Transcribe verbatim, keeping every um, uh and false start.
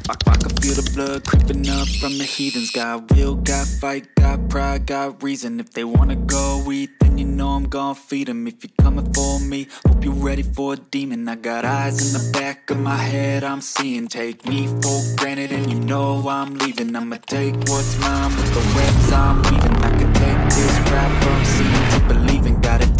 I, I can feel the blood creeping up from the heathens. Got will, got fight, got pride, got reason. If they wanna go eat, then you know I'm gon' feed them. If you're coming for me, hope you're ready for a demon. I got eyes in the back of my head, I'm seeing. Take me for granted and you know I'm leaving. I'ma take what's mine with the webs I'm weaving. I can take this crap from seeing to believing. Got it